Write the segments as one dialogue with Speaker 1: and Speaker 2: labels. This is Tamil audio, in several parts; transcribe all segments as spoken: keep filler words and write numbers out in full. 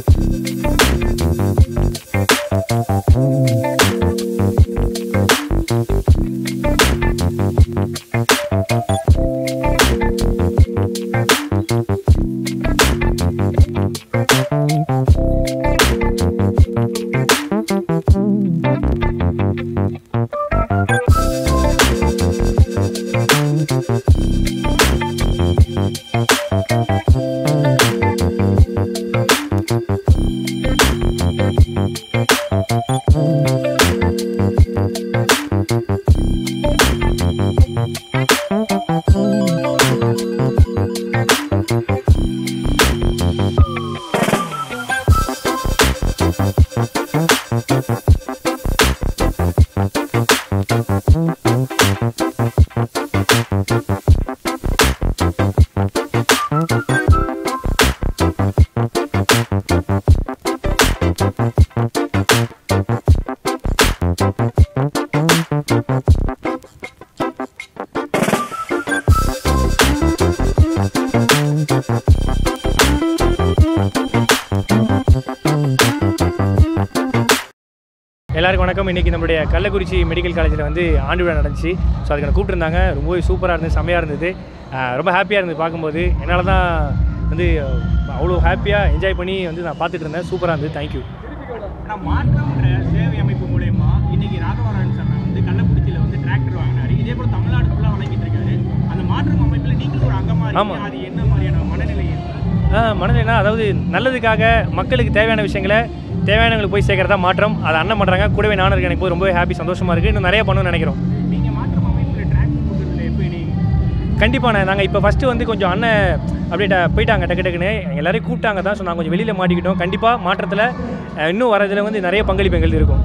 Speaker 1: எல்லாருக்கும் வணக்கம். இன்றைக்கி நம்மளுடைய கள்ளக்குறிச்சி மெடிக்கல் காலேஜில் வந்து ஆண்டு விழா நடந்துச்சு. ஸோ அதுக்கு நான் கூப்பிட்டுருந்தாங்க. ரொம்பவே சூப்பராக இருந்தது, செம்மையாக இருந்தது, ரொம்ப ஹாப்பியாக இருந்தது பார்க்கும்போது. என்னால் தான் வந்து அவ்வளோ ஹாப்பியாக என்ஜாய் பண்ணி வந்து நான் பார்த்துட்டு இருந்தேன். சூப்பராக இருந்தது. தேங்க்யூ.
Speaker 2: ஆனால் மாற்றம்ன்ற சேவை அமைப்பு மூலயமா இன்றைக்கி ராகவராஜன் சார் வந்து கள்ளக்குறிச்சியில் வந்து டிராக்டர் வாங்கினார். இதே போல் தமிழ்நாடு ஃபுல்லாக வழங்கிட்டு இருக்காரு. அந்த மாற்றம் அமைப்பில் நீங்களும் ஒரு அங்கமாக
Speaker 1: ஆமாம்.
Speaker 2: அது என்ன மாதிரியான மனநிலை?
Speaker 1: மனநிலைனா அதாவது நல்லதுக்காக மக்களுக்கு தேவையான விஷயங்களை தேவையானவங்களுக்கு போய் சேர்க்கறதா மாற்றம். அதை அண்ணன் பண்ணுறாங்க, கூடவே நானும் இருக்கேன். எனக்கு போய் ரொம்பவே ஹாப்பி, சந்தோஷமாக இருக்குது. இன்னும் நிறைய பண்ணணும்னு நினைக்கிறோம்.
Speaker 2: நீங்கள் மாற்றம் அமைப்பில் டிராக்டர் கொடுக்குறதுல எப்படி நீங்கள்?
Speaker 1: கண்டிப்பாக நாங்கள் இப்போ ஃபஸ்ட்டு வந்து கொஞ்சம் அண்ணன் அப்படியே போயிட்டாங்க டக்கு டக்குன்னு எல்லோரையும் கூப்பிட்டாங்க தான். ஸோ நாங்கள் கொஞ்சம் வெளியில் மாட்டிக்கிட்டோம். கண்டிப்பாக மாற்றத்தில் இன்னும் வரதில் வந்து நிறைய பங்களிப்பு எங்களுக்கு இருக்கும்.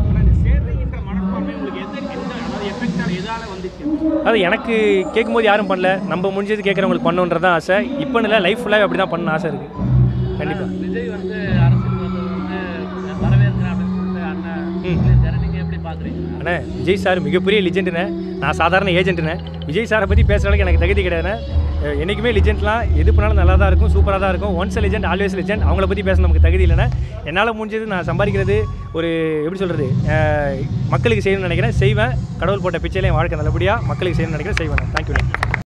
Speaker 1: அது எனக்கு கேட்கும்போது யாரும் பண்ணல, நம்ம முடிஞ்சது கேட்குறவங்களுக்கு பண்ணணுன்றது தான் ஆசை. இப்போன்னு இல்லை, லைஃப் ஃபுல்லாக அப்படி தான் பண்ண ஆசை இருக்குது. கண்டிப்பாக
Speaker 3: விஜய் வந்து அரசியல் வந்து வரவேற்கிறேன் அப்படின்னு சொல்லிட்டு அண்ணன் நீங்கள் எப்படி பார்க்குறீங்க?
Speaker 1: அண்ணே, விஜய் சார் மிகப்பெரிய லிஜெண்டுண்ணே. நான் சாதாரண ஏஜென்ட்டுண்ணே. விஜய் சாரை பற்றி பேசுகிற அளவுக்கு எனக்கு தகுதி கிடையாதுண்ணே. என்றைக்குமே லிஜெண்ட்லாம் எது பண்ணாலும் நல்லா தான் இருக்கும், சூப்பராக தான் இருக்கும். Once legend always legend. அவங்கள பற்றி பேச நமக்கு தகுதி இல்லைண்ணே. என்னால் முடிஞ்சது நான் சம்பாதிக்கிறது ஒரு எப்படி சொல்கிறது, மக்களுக்கு செய்யணும்னு நினைக்கிறேன், செய்வேன். கடவுள் போட்ட பிச்சையில என் வாழ்க்கை நல்லபடியாக மக்களுக்கு செய்யணும்னு நினைக்கிறேன், செய்வேன். தேங்க்யூ.